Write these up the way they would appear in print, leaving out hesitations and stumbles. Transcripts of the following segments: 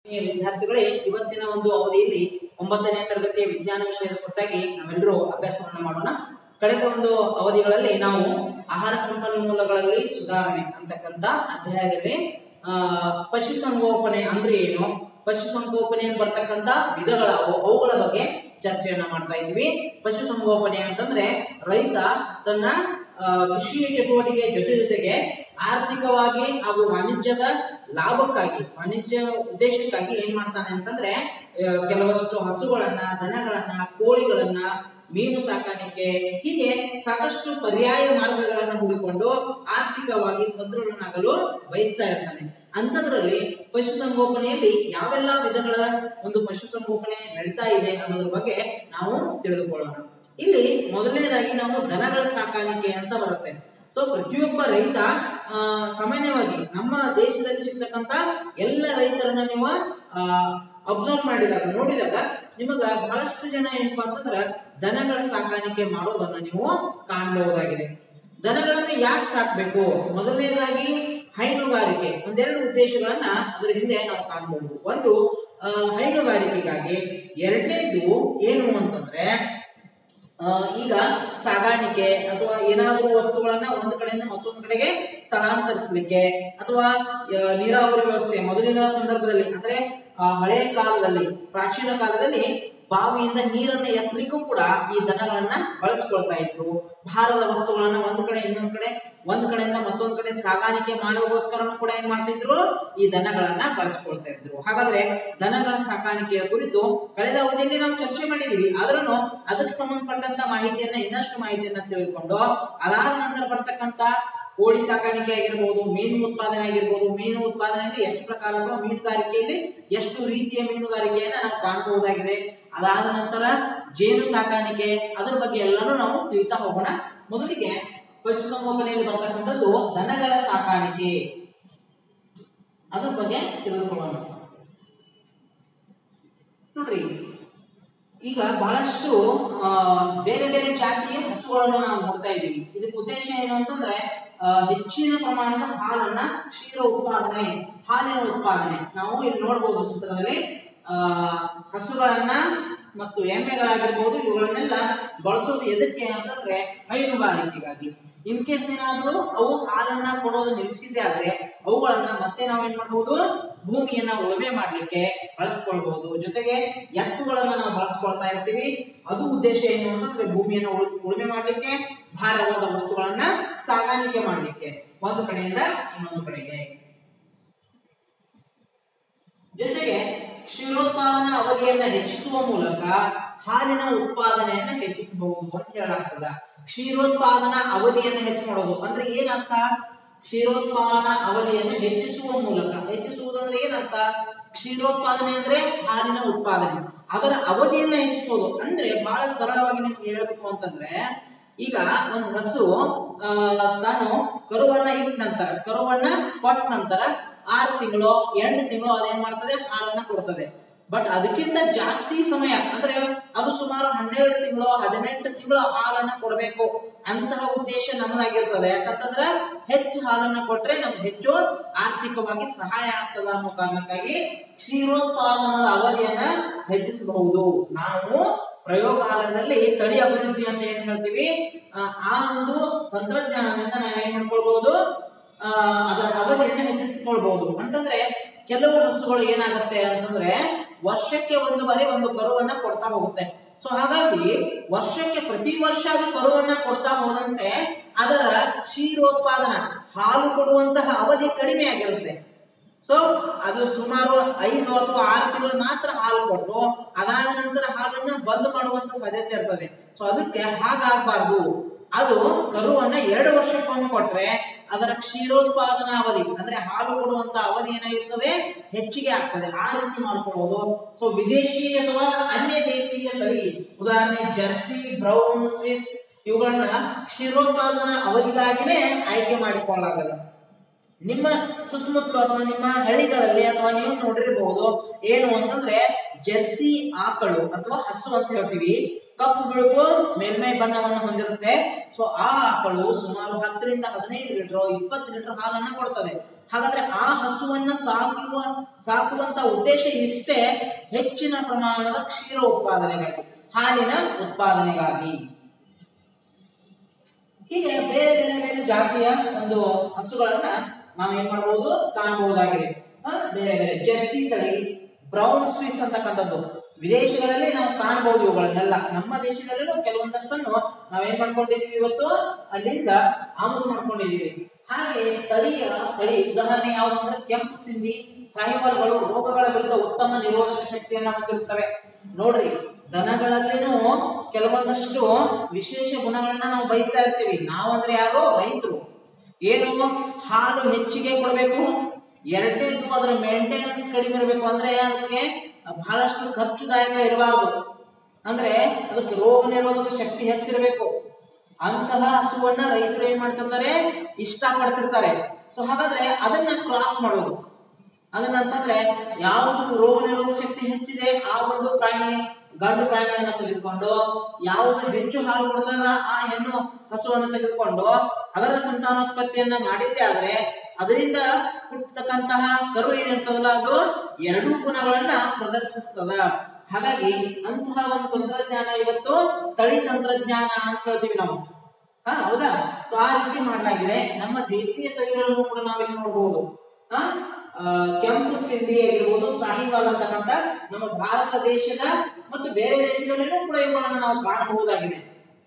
ವಿದ್ಯಾರ್ಥಿಗಳೇ, ಇವತ್ತಿನ ಒಂದು ಅವಧಿಯಲ್ಲಿ 9ನೇ ತರಗತಿಯ ವಿಜ್ಞಾನ ವಿಷಯದ ಕುರಿತಾಗಿ ನಾವೆಲ್ಲರೂ ಅಭ್ಯಾಸವನ್ನ ಮಾಡೋಣ. ಕಳೆದ ಒಂದು ಅವಧಿಗಳಲ್ಲಿ ನಾವು ಆಹಾರ ಸಂಪನ್ಮೂಲಗಳಲ್ಲಿ ಸುಧಾರಣೆ ಅಂತಕ್ಕಂಥ ಅಧ್ಯಾಯದಲ್ಲಿ ಪಶುಸಂಗೋಪನೆ ಅಂದ್ರೆ ಏನು, ಪಶುಸಂಗೋಪನೆಯಲ್ಲಿ ಬರ್ತಕ್ಕಂಥ ವಿಧಗಳಾವು, ಅವುಗಳ ಬಗ್ಗೆ ಚರ್ಚೆಯನ್ನ ಮಾಡ್ತಾ ಇದ್ವಿ. ಪಶುಸಂಗೋಪನೆ ಅಂತಂದ್ರೆ ರೈತ ತನ್ನ ಕೃಷಿ ಚಟುವಟಿಕೆ ಜೊತೆಗೆ ಆರ್ಥಿಕವಾಗಿ ಹಾಗೂ ವಾಣಿಜ್ಯದ ಲಾಭಕ್ಕಾಗಿ, ವಾಣಿಜ್ಯ ಉದ್ದೇಶಕ್ಕಾಗಿ ಏನ್ ಮಾಡ್ತಾನೆ ಅಂತಂದ್ರೆ ಕೆಲವಷ್ಟು ಹಸುಗಳನ್ನ, ದನಗಳನ್ನ, ಕೋಳಿಗಳನ್ನ, ಮೀನು ಸಾಕಾಣಿಕೆ, ಹೀಗೆ ಸಾಕಷ್ಟು ಪರ್ಯಾಯ ಮಾರ್ಗಗಳನ್ನ ಹುಡುಕೊಂಡು ಆರ್ಥಿಕವಾಗಿ ಸದೃಢನಾಗಲು ಬಯಸ್ತಾ ಇರ್ತಾನೆ. ಅಂಥದ್ರಲ್ಲಿ ಪಶುಸಂಗೋಪನೆಯಲ್ಲಿ ಯಾವೆಲ್ಲ ವಿಧಗಳ ಒಂದು ಪಶುಸಂಗೋಪನೆ ನಡೀತಾ ಇದೆ ಅನ್ನೋದ್ರ ಬಗ್ಗೆ ನಾವು ತಿಳಿದುಕೊಳ್ಳೋಣ. ಇಲ್ಲಿ ಮೊದಲನೇದಾಗಿ ನಾವು ದನಗಳ ಸಾಕಾಣಿಕೆ ಅಂತ ಬರುತ್ತೆ. ಸೊ ಪ್ರತಿಯೊಬ್ಬ ರೈತ ಸಾಮಾನ್ಯವಾಗಿ ನಮ್ಮ ದೇಶದಲ್ಲಿ ಸಿಗ್ತಕ್ಕಂತ ಎಲ್ಲ ರೈತರನ್ನ ನೀವು ಅಬ್ಸರ್ವ್ ಮಾಡಿದಾಗ, ನೋಡಿದಾಗ ನಿಮಗ ಬಹಳಷ್ಟು ಜನ ಏನಪ್ಪಾ ಅಂತಂದ್ರ ದನಗಳ ಸಾಕಾಣಿಕೆ ಮಾಡೋದನ್ನ ನೀವು ಕಾಣಬಹುದಾಗಿದೆ. ದನಗಳನ್ನ ಯಾಕೆ ಸಾಕ್ಬೇಕು? ಮೊದಲನೇದಾಗಿ ಹೈನುಗಾರಿಕೆ, ಒಂದೆರಡು ಉದ್ದೇಶಗಳನ್ನ ಅದರ ಹಿಂದೆ ನಾವು ಕಾಣಬಹುದು. ಒಂದು ಹೈನುಗಾರಿಕೆಗಾಗಿ, ಎರಡನೇದು ಏನು ಅಂತಂದ್ರೆ ಈಗ ಸಾಗಾಣಿಕೆ ಅಥವಾ ಏನಾದರೂ ವಸ್ತುಗಳನ್ನ ಒಂದು ಕಡೆಯಿಂದ ಮತ್ತೊಂದು ಕಡೆಗೆ ಸ್ಥಳಾಂತರಿಸಲಿಕ್ಕೆ, ಅಥವಾ ನೀರಾವರಿ ವ್ಯವಸ್ಥೆ ಮೊದಲಿನ ಸಂದರ್ಭದಲ್ಲಿ ಅಂದ್ರೆ ಹಳೆಯ ಕಾಲದಲ್ಲಿ, ಪ್ರಾಚೀನ ಕಾಲದಲ್ಲಿ ಬಾವಿಯಿಂದ ನೀರನ್ನ ಎತ್ತಲಿಕ್ಕೂ ಕೂಡ ಈ ದನಗಳನ್ನ ಬಳಸ್ಕೊಳ್ತಾ ಇದ್ರು. ಭಾರದ ವಸ್ತುಗಳನ್ನ ಒಂದು ಕಡೆ ಇನ್ನೊಂದು ಕಡೆ, ಒಂದ್ ಕಡೆಯಿಂದ ಮತ್ತೊಂದು ಕಡೆ ಸಾಗಾಣಿಕೆ ಮಾಡೋಗೋಸ್ಕರನು ಕೂಡ ಏನ್ ಮಾಡ್ತಿದ್ರು, ಈ ದನಗಳನ್ನ ಬಳಸ್ಕೊಳ್ತಾ ಇದ್ರು. ಹಾಗಾದ್ರೆ ದನಗಳ ಸಾಕಾಣಿಕೆಯ ಕುರಿತು ಕಳೆದ ಅವಧಿಯಲ್ಲಿ ನಾವು ಚರ್ಚೆ ಮಾಡಿದೀವಿ. ಆದ್ರೂ ಅದಕ್ಕೆ ಸಂಬಂಧಪಟ್ಟಂತ ಮಾಹಿತಿಯನ್ನ, ಇನ್ನಷ್ಟು ಮಾಹಿತಿಯನ್ನ ತಿಳಿದುಕೊಂಡು ಅದಾದ ನಂತರ ಬರ್ತಕ್ಕಂತ ಕೋಳಿ ಸಾಕಾಣಿಕೆ ಆಗಿರ್ಬೋದು, ಮೀನು ಉತ್ಪಾದನೆ ಆಗಿರ್ಬೋದು, ಮೀನು ಉತ್ಪಾದನೆಯಲ್ಲಿ ಎಷ್ಟು ಪ್ರಕಾರ ಅಥವಾ ಮೀನುಗಾರಿಕೆಯಲ್ಲಿ ಎಷ್ಟು ರೀತಿಯ ಮೀನುಗಾರಿಕೆಯನ್ನ ನಾವು ಕಾಣಬಹುದಾಗಿದೆ. ಅದಾದ ನಂತರ ಜೇನು ಸಾಕಾಣಿಕೆ, ಅದರ ಬಗ್ಗೆ ಎಲ್ಲಾನು ನಾವು ತಿಳಿತಾ ಹೋಗೋಣ. ಮೊದಲಿಗೆ ಪಶುಸಂಗೋಪನೆಯಲ್ಲಿ ಬರ್ತಕ್ಕಂಥದ್ದು ದನಗಳ ಸಾಕಾಣಿಕೆ, ಅದ್ರ ಬಗ್ಗೆ ತಿಳಿದುಕೊಳ್ಳೋಣ. ನೋಡ್ರಿ, ಈಗ ಬಹಳಷ್ಟು ಬೇರೆ ಬೇರೆ ಜಾತಿಯ ಹಸುಗಳನ್ನು ನಾವು ನೋಡ್ತಾ ಇದ್ದೀವಿ. ಇದಕ್ಕೆ ಉದ್ದೇಶ ಏನು ಅಂತಂದ್ರೆ ಹೆಚ್ಚಿನ ಪ್ರಮಾಣದ ಹಾಲನ್ನ, ಕ್ಷೀರ ಉತ್ಪಾದನೆ, ಹಾಲಿನ ಉತ್ಪಾದನೆ. ನಾವು ಇಲ್ಲಿ ನೋಡಬಹುದು ಚಿತ್ರದಲ್ಲಿ ಹಸುಗಳನ್ನ ಮತ್ತು ಎಮ್ಮೆಗಳಾಗಿರ್ಬೋದು, ಇವುಗಳನ್ನೆಲ್ಲ ಬಳಸೋದು ಎದಕ್ಕೆ ಅಂತಂದ್ರೆ ಹೈನುಗಾರಿಕೆಗಾಗಿ. ಇನ್ ಕೇಸ್ ಏನಾದ್ರೂ ಅವು ಹಾಲನ್ನ ಕೊಡೋದು ನಿಲ್ಲಿಸಿದ್ದೆ ಆದ್ರೆ ಅವುಗಳನ್ನ ಮತ್ತೆ ನಾವೇನ್ ಮಾಡ್ಬೋದು, ಭೂಮಿಯನ್ನ ಉಳುಮೆ ಮಾಡ್ಲಿಕ್ಕೆ ಬಳಸ್ಕೊಳ್ಬಹುದು. ಜೊತೆಗೆ ಎತ್ತುಗಳನ್ನ ನಾವು ಬಳಸ್ಕೊಳ್ತಾ ಇರ್ತೀವಿ. ಅದು ಉದ್ದೇಶ ಏನು ಅಂತಂದ್ರೆ ಭೂಮಿಯನ್ನ ಉಳುಮೆ ಮಾಡ್ಲಿಕ್ಕೆ, ಭಾರವಾದ ವಸ್ತುಗಳನ್ನ ಸಾಗಾಣಿಕೆ ಮಾಡ್ಲಿಕ್ಕೆ ಒಂದು ಕಡೆಯಿಂದ ಇನ್ನೊಂದು ಕಡೆಗೆ. ಜೊತೆಗೆ ಕ್ಷೀರೋತ್ಪಾದನಾ ಅವಧಿಯನ್ನ ಹೆಚ್ಚಿಸುವ ಮೂಲಕ ಹಾಲಿನ ಉತ್ಪಾದನೆಯನ್ನ ಹೆಚ್ಚಿಸಬಹುದು ಅಂತ ಹೇಳಲಾಗ್ತದ. ಕ್ಷೀರೋತ್ಪಾದನಾ ಅವಧಿಯನ್ನ ಹೆಚ್ಚು ಮಾಡೋದು ಅಂದ್ರೆ ಏನರ್ಥ? ಕ್ಷೀರೋತ್ಪಾದನಾ ಅವಧಿಯನ್ನು ಹೆಚ್ಚಿಸುವ ಮೂಲಕ. ಹೆಚ್ಚಿಸುವುದಂದ್ರೆ ಏನರ್ಥ? ಕ್ಷೀರೋತ್ಪಾದನೆ ಅಂದ್ರೆ ಹಾಲಿನ ಉತ್ಪಾದನೆ, ಅದರ ಅವಧಿಯನ್ನ ಹೆಚ್ಚಿಸೋದು. ಅಂದ್ರೆ ಬಹಳ ಸರಳವಾಗಿ ನಿಮ್ಗೆ ಹೇಳಬೇಕು ಅಂತಂದ್ರೆ, ಈಗ ಒಂದು ಹಸು ತಾನು ಕರುವನ್ನ ಇಟ್ಟ ನಂತರ, ಕರುವನ್ನ ಕೊಟ್ಟ ನಂತರ 6 ತಿಂಗಳು 8 ತಿಂಗಳು ಅದೇನ್ ಮಾಡ್ತದೆ, ಹಾಲನ್ನ ಕೊಡ್ತದೆ. ಬಟ್ ಅದಕ್ಕಿಂತ ಜಾಸ್ತಿ ಸಮಯ ಅಂದ್ರೆ ಅದು ಸುಮಾರು 12 ತಿಂಗಳು 18 ತಿಂಗಳು ಹಾಲನ್ನ ಕೊಡಬೇಕು ಅಂತಹ ಉದ್ದೇಶ ನಮ್ಮದಾಗಿರ್ತದೆ. ಯಾಕಂತಂದ್ರೆ ಹೆಚ್ಚು ಹಾಲನ್ನ ಕೊಟ್ರೆ ನಮ್ಗೆ ಹೆಚ್ಚು ಆರ್ಥಿಕವಾಗಿ ಸಹಾಯ ಆಗ್ತದ ಅನ್ನೋ ಕಾರಣಕ್ಕಾಗಿ ಕ್ಷೀರೋತ್ಪಾದನದ ಅವಧಿಯನ್ನ ಹೆಚ್ಚಿಸಬಹುದು. ನಾವು ಪ್ರಯೋಗಾಲಯದಲ್ಲಿ ತಳಿ ಅಭಿವೃದ್ಧಿ ಅಂತ ಏನ್ ಹೇಳ್ತೀವಿ, ಆ ಒಂದು ತಂತ್ರಜ್ಞಾನದಿಂದ ನಾವೇನ್ ಮಾಡ್ಕೊಳ್ಬಹುದು, ಅದರ ಅವಧಿಯನ್ನ ಹೆಚ್ಚಿಸಿಕೊಳ್ಬಹುದು. ಅಂತಂದ್ರೆ ಕೆಲವು ಹಸುಗಳು ಏನಾಗುತ್ತೆ ಅಂತಂದ್ರೆ ವರ್ಷಕ್ಕೆ ಒಂದು ಬಾರಿ ಒಂದು ಕರುವನ್ನ ಕೊಡ್ತಾ ಹೋಗುತ್ತೆ. ಸೊ ಹಾಗಾಗಿ ವರ್ಷಕ್ಕೆ ಪ್ರತಿ ವರ್ಷ ಅದು ಕರುವನ್ನ ಕೊಡ್ತಾ ಹೋದಂತೆ ಅದರ ಕ್ಷೀರೋತ್ಪಾದನ, ಹಾಲು ಕೊಡುವಂತಹ ಅವಧಿ ಕಡಿಮೆ ಆಗಿರುತ್ತೆ. ಸೊ ಅದು ಸುಮಾರು 5 ಅಥವಾ 6 ತಿಂಗಳು ಮಾತ್ರ ಹಾಲು ಕೊಟ್ಟು ಅದಾದ ನಂತರ ಹಾಲನ್ನ ಬಂದ್ ಮಾಡುವಂತ ಸಾಧ್ಯತೆ ಇರ್ತದೆ. ಸೊ ಅದಕ್ಕೆ ಹಾಗಾಗಬಾರ್ದು. ಅದು ಕರುವನ್ನ 2 ವರ್ಷಕ್ಕೊಮ್ಮೆ ಕೊಟ್ರೆ ಅದರ ಕ್ಷೀರೋತ್ಪಾದನಾ ಅವಧಿ ಅಂದ್ರೆ ಹಾಲು ಕೊಡುವಂತ ಅವಧಿ ಏನಾಗಿರ್ತದೆ, ಹೆಚ್ಚಿಗೆ ಆಗ್ತದೆ. ಆ ರೀತಿ ಮಾಡ್ಕೊಳ್ಳೋದು. ಸೊ ವಿದೇಶಿ ಅಥವಾ ಅನ್ಯ ದೇಶೀಯ ತಳಿ, ಉದಾಹರಣೆ ಜರ್ಸಿ, ಬ್ರೌನ್, ಸ್ವಿಸ್, ಇವುಗಳನ್ನ ಕ್ಷೀರೋತ್ಪಾದನಾ ಅವಧಿಗಾಗಿನೇ ಆಯ್ಕೆ ಮಾಡಿಕೊಳ್ಳಲಾಗಲ್ಲ. ನಿಮ್ಮ ಸುತ್ತಮುತ್ತಲು ಅಥವಾ ನಿಮ್ಮ ಹಳ್ಳಿಗಳಲ್ಲಿ ಅಥವಾ ನೀವು ನೋಡಿರಬಹುದು ಏನು ಅಂತಂದ್ರೆ ಜರ್ಸಿ ಆಕಳು ಅಥವಾ ಹಸು ಅಂತ ಹೇಳ್ತೀವಿ, ಕಪ್ಪು ಬಿಳುಪು ಮೇಲ್ಮೈ ಬಣ್ಣವನ್ನು ಹೊಂದಿರುತ್ತೆ. ಸೊ ಆ ಆಕಳು ಸುಮಾರು 10 ರಿಂದ 15 ಲೀಟರ್ 20 ಲೀಟರ್ ಹಾಲನ್ನ ಕೊಡ್ತದೆ. ಹಾಗಾದ್ರೆ ಆ ಹಸುವನ್ನ ಸಾಕುವಂತ ಉದ್ದೇಶ ಇಷ್ಟೇ, ಹೆಚ್ಚಿನ ಪ್ರಮಾಣದ ಕ್ಷೀರ ಉತ್ಪಾದನೆಗಾಗಿ, ಹಾಲಿನ ಉತ್ಪಾದನೆಗಾಗಿ. ಹೀಗೆ ಬೇರೆ ಬೇರೆ ಬೇರೆ ಜಾತಿಯ ಒಂದು ಹಸುಗಳನ್ನ ನಾವು ಏನ್ ಮಾಡಬಹುದು, ಕಾಣಬಹುದಾಗಿದೆ. ಬೇರೆ ಬೇರೆ ಜೆರ್ಸಿ ತಳಿ, ಬ್ರೌನ್ ಸ್ವಿಸ್ ಅಂತಕ್ಕಂಥದ್ದು ವಿದೇಶಗಳಲ್ಲಿ ನಾವು ಕಾಣಬಹುದು. ಇವುಗಳನ್ನೆಲ್ಲ ನಮ್ಮ ದೇಶದಲ್ಲೂ ಕೆಲವೊಂದಷ್ಟನ್ನು ನಾವೇನ್ ಮಾಡ್ಕೊಂಡಿದೀವಿ, ಇವತ್ತು ಅಲ್ಲಿಂದ ಆಮದು ಮಾಡ್ಕೊಂಡಿದೀವಿ. ಹಾಗೆ ಸ್ಥಳೀಯ ತಳಿ ಉದಾಹರಣೆ ಯಾವುದು ಅಂದ್ರೆ ಕೆಂಪು ಸಿಂಧಿ, ಸಾಹಿವಾಲ್ಗಳು ರೋಗಗಳ ವಿರುದ್ಧ ಉತ್ತಮ ನಿರೋಧಕ ಶಕ್ತಿಯನ್ನ ಹೊಂದಿರುತ್ತವೆ. ನೋಡ್ರಿ, ದನಗಳಲ್ಲಿನೂ ಕೆಲವೊಂದಷ್ಟು ವಿಶೇಷ ಗುಣಗಳನ್ನ ನಾವು ಬಯಸ್ತಾ ಇರ್ತೀವಿ. ನಾವಂದ್ರೆ ಯಾರು, ರೈತರು. ಏನು, ಹಾಲು ಹೆಚ್ಚಿಗೆ ಕೊಡಬೇಕು, ಎರಡನೇದು ಅದರ ಮೇಂಟೆನೆನ್ಸ್ ಕಡಿಮೆ ಇರಬೇಕು. ಅಂದ್ರೆ ಅದಕ್ಕೆ ಬಹಳಷ್ಟು ಖರ್ಚುದಾಯಕ ಇರಬಾರದು, ಅಂದ್ರೆ ಅದಕ್ಕೆ ರೋಗ ನಿರೋಧಕ ಶಕ್ತಿ ಹೆಚ್ಚಿರಬೇಕು. ಅಂತಹ ಹಸುವನ್ನ ರೈತರು ಏನ್ ಮಾಡ್ತಿರ್ತಾರೆ, ಇಷ್ಟ ಪಡ್ತಿರ್ತಾರೆ. ಸೊ ಹಾಗಾದ್ರೆ ಅದನ್ನ ಕ್ರಾಸ್ ಮಾಡೋದು, ಅದನ್ನಂತಂದ್ರೆ ಯಾವುದು ರೋಗ ನಿರೋಧಕ ಶಕ್ತಿ ಹೆಚ್ಚಿದೆ ಆ ಒಂದು ಪ್ರಾಣಿ, ಗಂಡು ಪ್ರಾಣಿಯನ್ನ ತೆಗೆದುಕೊಂಡು, ಯಾವುದು ಹೆಚ್ಚು ಹಾಲು ಕೊಡ್ತದ ಆ ಹೆಣ್ಣು ಹಸುವನ್ನು ತೆಗೆದುಕೊಂಡು ಅದರ ಸಂತಾನೋತ್ಪತ್ತಿಯನ್ನ ಮಾಡಿದ್ದೆ ಆದ್ರೆ ಅದರಿಂದ ಹುಟ್ಟತಕ್ಕಂತಹ ಕರು ಏನಿರ್ತದಲ್ಲ ಅದು ಎರಡೂ ಗುಣಗಳನ್ನ ಪ್ರದರ್ಶಿಸ್ತದ. ಹಾಗಾಗಿ ಅಂತಹ ಒಂದು ತಂತ್ರಜ್ಞಾನ ಇವತ್ತು ತಳಿ ತಂತ್ರಜ್ಞಾನ ಅಂತ ಹೇಳ್ತೀವಿ ನಾವು. ಹೌದಾ? ಸೊ ಆ ರೀತಿ ಮಾಡಲಾಗಿದೆ. ನಮ್ಮ ದೇಶೀಯ ತಳಿಗಳನ್ನು ಕೂಡ ನಾವಿಲ್ಲಿ ನೋಡಬಹುದು. ಕೆಂಪು ಸಿಂಧಿ ಆಗಿರ್ಬೋದು, ಸಾಹಿವಾಲ್ ಅಂತಕ್ಕಂಥ ನಮ್ಮ ಭಾರತ ದೇಶದ ಮತ್ತು ಬೇರೆ ದೇಶದಲ್ಲಿನೂ ಕೂಡ ಇವುಗಳನ್ನು ನಾವು ಕಾಣಬಹುದಾಗಿದೆ.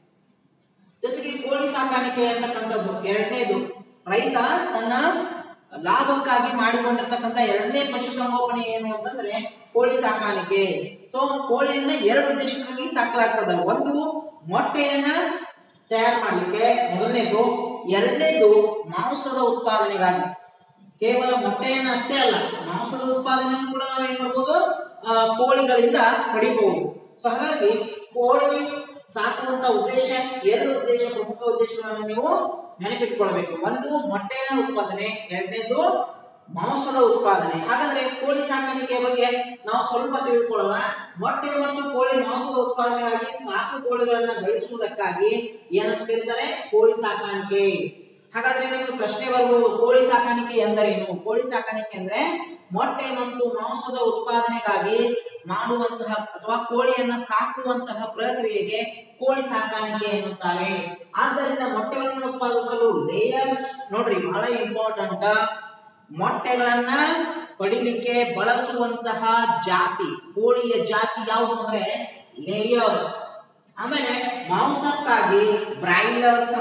ಜೊತೆಗೆ ಕೋಳಿ ಸಾಕಾಣಿಕೆ ಅಂತಕ್ಕಂಥದ್ದು ಎರಡನೇದು, ರೈತ ತನ್ನ ಲಾಭಕ್ಕಾಗಿ ಮಾಡಿಕೊಂಡಿರ್ತಕ್ಕಂಥ ಎರಡನೇ ಪಶುಸಂಗೋಪನೆ ಏನು ಅಂತಂದ್ರೆ ಕೋಳಿ ಸಾಕಾಣಿಕೆ. ಸೊ ಕೋಳಿಯನ್ನ ಎರಡು ಉದ್ದೇಶಕ್ಕಾಗಿ ಸಾಕಲಾಗ್ತದ. ಒಂದು, ಮೊಟ್ಟೆಯನ್ನ ತಯಾರು ಮಾಡ್ಲಿಕ್ಕೆ ಮೊದಲನೇದು, ಎರಡನೇದು ಮಾಂಸದ ಉತ್ಪಾದನೆಗಾಗಿ. ಕೇವಲ ಮೊಟ್ಟೆಯನ್ನ ಅಷ್ಟೇ ಅಲ್ಲ, ಮಾಂಸದ ಉತ್ಪಾದನೆ ಕೂಡ ನಾವು ಏನ್ ಮಾಡ್ಬೋದು, ಕೋಳಿಗಳಿಂದ ಪಡಿಬಹುದು. ಸೊ ಹಾಗಾಗಿ ಕೋಳಿ ಸಾಕುವಂತ ಉದ್ದೇಶ, ಎರಡು ಉದ್ದೇಶ, ಪ್ರಮುಖ ಉದ್ದೇಶಗಳನ್ನು ನೀವು ನೆನಪಿಟ್ಕೊಳ್ಬೇಕು. ಒಂದು, ಮೊಟ್ಟೆಯ ಉತ್ಪಾದನೆ, ಎರಡನೇದು ಮಾಂಸದ ಉತ್ಪಾದನೆ. ಹಾಗಾದ್ರೆ ಕೋಳಿ ಸಾಕಾಣಿಕೆ ಬಗ್ಗೆ ನಾವು ಸ್ವಲ್ಪ ತಿಳಿದುಕೊಳ್ಳೋಣ. ಮೊಟ್ಟೆ ಮತ್ತು ಕೋಳಿ ಮಾಂಸದ ಉತ್ಪಾದನೆಗಾಗಿ ಸಾಕು ಕೋಳಿಗಳನ್ನ ಬೆಳೆಸುವುದಕ್ಕಾಗಿ ಏನಂತ ಕರೀತಾರೆ, ಕೋಳಿ ಸಾಕಾಣಿಕೆ. ಹಾಗಾದ್ರೆ ನಿಮಗೆ ಪ್ರಶ್ನೆ ಬರ್ಬೋದು, ಕೋಳಿ ಸಾಕಾಣಿಕೆ ಎಂದರೇನು? ಕೋಳಿ ಸಾಕಾಣಿಕೆ ಅಂದ್ರೆ ಮೊಟ್ಟೆ ಮತ್ತು ಮಾಂಸದ ಉತ್ಪಾದನೆಗಾಗಿ ಮಾಡುವಂತಹ ಅಥವಾ ಕೋಳಿಯನ್ನ ಸಾಕುವಂತಹ ಪ್ರಕ್ರಿಯೆಗೆ ಕೋಳಿ ಸಾಕಾಣಿಕೆ ಎನ್ನುತ್ತಾರೆ. ಆದ್ದರಿಂದ ಮೊಟ್ಟೆಗಳನ್ನು ಉತ್ಪಾದಿಸಲು ಲೇಯರ್ಸ್, ನೋಡ್ರಿ ಬಹಳ ಇಂಪಾರ್ಟೆಂಟ್, ಮೊಟ್ಟೆಗಳನ್ನ ಪಡಿಲಿಕ್ಕೆ ಬಳಸುವಂತಹ ಜಾತಿ, ಕೋಳಿಯ ಜಾತಿ ಯಾವುದು ಅಂದ್ರೆ ಲೇಯರ್ಸ್. ಆಮೇಲೆ ಮಾಂಸಕ್ಕಾಗಿ ಬ್ರಾಯ್ಲರ್ಸ್